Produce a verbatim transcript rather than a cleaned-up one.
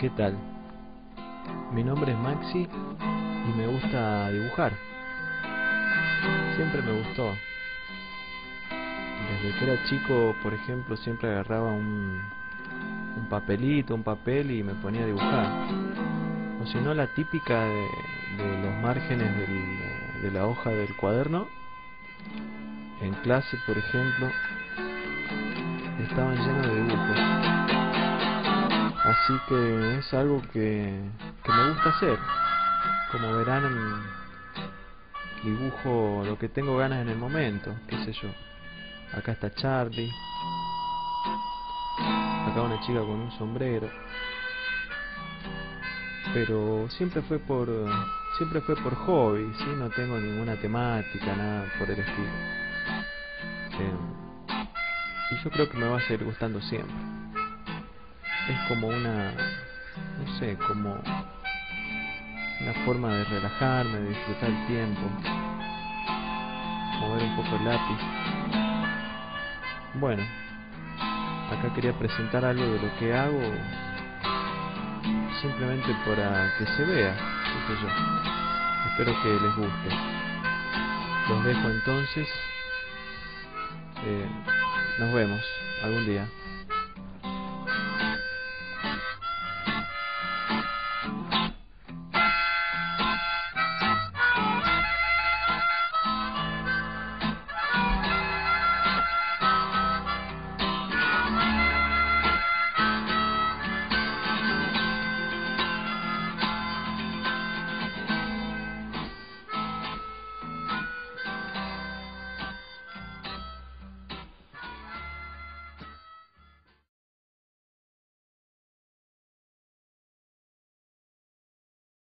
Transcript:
¿Qué tal? Mi nombre es Maxi y me gusta dibujar. Siempre me gustó. Desde que era chico, por ejemplo, siempre agarraba un, un papelito, un papel y me ponía a dibujar. O si no, la típica de, de los márgenes del- de la hoja del cuaderno. En clase, por ejemplo, estaban llenos de dibujos. Así que es algo que, que me gusta hacer. Como verán, dibujo lo que tengo ganas en el momento, qué sé yo. Acá está Charlie, acá una chica con un sombrero. Pero siempre fue por siempre fue por hobby, ¿sí? No tengo ninguna temática, nada por el estilo. Eh, y yo creo que me va a seguir gustando siempre. Es como una, no sé, como una forma de relajarme, de disfrutar el tiempo, mover un poco el lápiz. Bueno, acá quería presentar algo de lo que hago, simplemente para que se vea, qué sé yo. Espero que les guste. Los dejo entonces. Eh, nos vemos algún día.